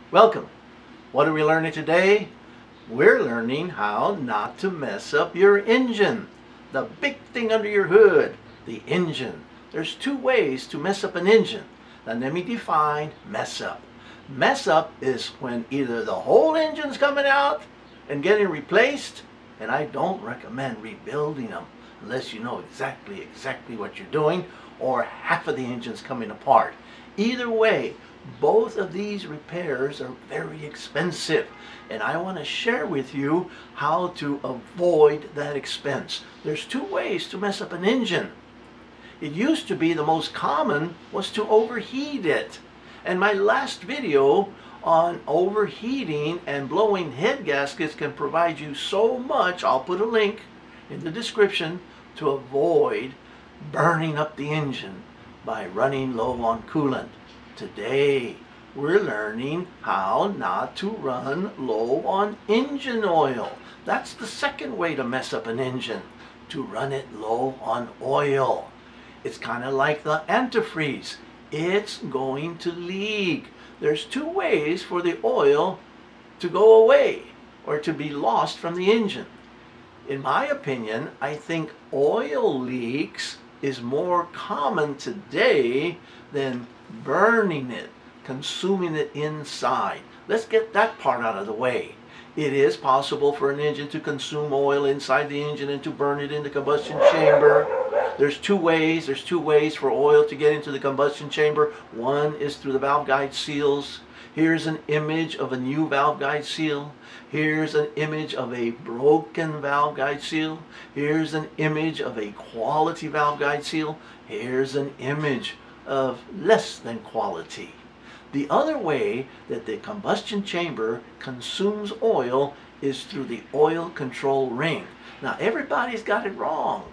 Welcome. What are we learning today? We're learning how not to mess up your engine. The big thing under your hood, the engine. There's two ways to mess up an engine. Now let me define mess up. Mess up is when either the whole engine's coming out and getting replaced, and I don't recommend rebuilding them unless you know exactly what you're doing, or half of the engine's coming apart. Either way, both of these repairs are very expensive, and I want to share with you how to avoid that expense. There's two ways to mess up an engine. It used to be the most common was to overheat it. And my last video on overheating and blowing head gaskets can provide you so much. I'll put a link in the description to avoid burning up the engine by running low on coolant. Today, we're learning how not to run low on engine oil. That's the second way to mess up an engine, to run it low on oil. It's kind of like the antifreeze. It's going to leak. There's two ways for the oil to go away or to be lost from the engine. In my opinion, I think oil leaks is more common today than burning it, consuming it inside. Let's get that part out of the way. It is possible for an engine to consume oil inside the engine and to burn it in the combustion chamber. There's two ways for oil to get into the combustion chamber. One is through the valve guide seals. Here's an image of a new valve guide seal. Here's an image of a broken valve guide seal. Here's an image of a quality valve guide seal. Here's an image of less than quality. The other way that the combustion chamber consumes oil is through the oil control ring. Now everybody's got it wrong.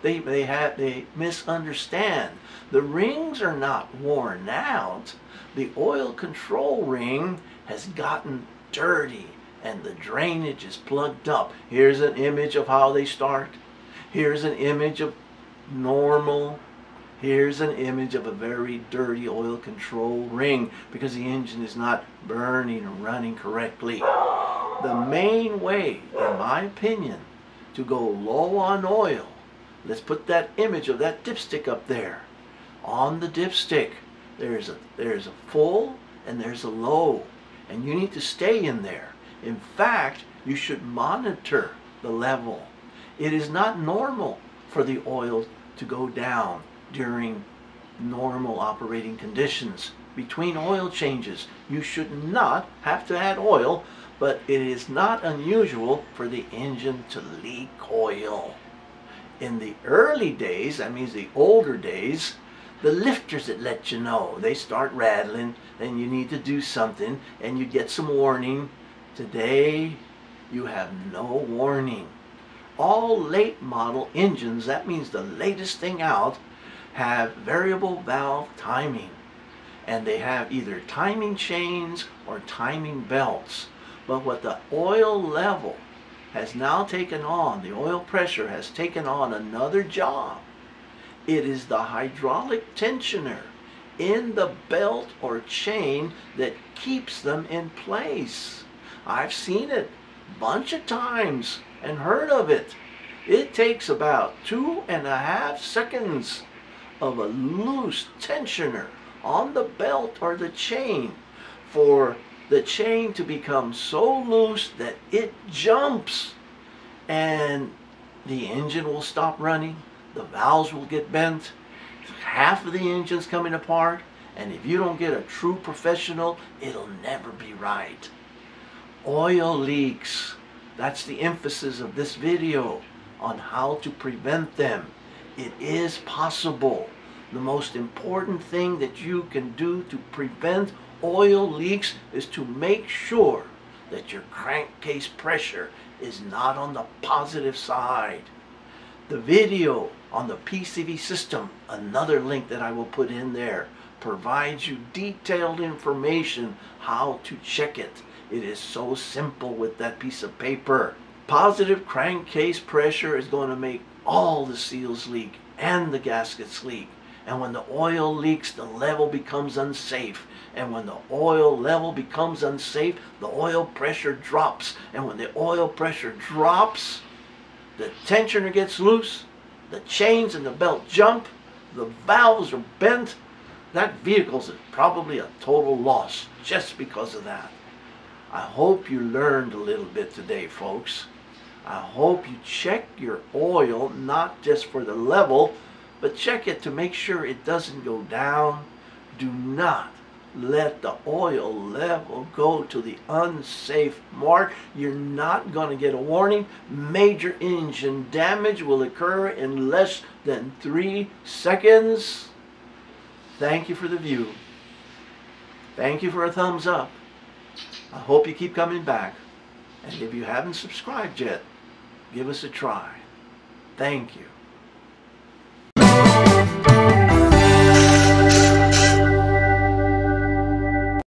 They misunderstand. The rings are not worn out. The oil control ring has gotten dirty and the drainage is plugged up. Here's an image of how they start. Here's an image of normal. Here's an image of a very dirty oil control ring because the engine is not burning or running correctly. The main way, in my opinion, to go low on oil, let's put that image of that dipstick up there. On the dipstick, there's a full and there's a low, and you need to stay in there. In fact, you should monitor the level. It is not normal for the oil to go down during normal operating conditions. Between oil changes, you should not have to add oil, but it is not unusual for the engine to leak oil. In the early days, that means the older days, the lifters that let you know. They start rattling, and you need to do something, and you get some warning. Today, you have no warning. All late model engines, that means the latest thing out, have variable valve timing. And they have either timing chains or timing belts. But what the oil level has now taken on, the oil pressure has taken on another job. It is the hydraulic tensioner in the belt or chain that keeps them in place. I've seen it a bunch of times and heard of it. It takes about 2.5 seconds of a loose tensioner on the belt or the chain for the chain to become so loose that it jumps, and the engine will stop running, the valves will get bent, half of the engine's coming apart, and if you don't get a true professional, it'll never be right. Oil leaks, that's the emphasis of this video, on how to prevent them. It is possible. The most important thing that you can do to prevent oil leaks is to make sure that your crankcase pressure is not on the positive side. The video on the PCV system, another link that I will put in there, provides you detailed information how to check it. It is so simple with that piece of paper. Positive crankcase pressure is going to make all the seals leak and the gaskets leak. And when the oil leaks, the level becomes unsafe. And when the oil level becomes unsafe, the oil pressure drops. And when the oil pressure drops, the tensioner gets loose, the chains and the belt jump, the valves are bent. That vehicle's probably a total loss just because of that. I hope you learned a little bit today, folks. I hope you check your oil, not just for the level, but check it to make sure it doesn't go down. Do not let the oil level go to the unsafe mark. You're not going to get a warning. Major engine damage will occur in less than 3 seconds. Thank you for the view. Thank you for a thumbs up. I hope you keep coming back. And if you haven't subscribed yet, give us a try. Thank you.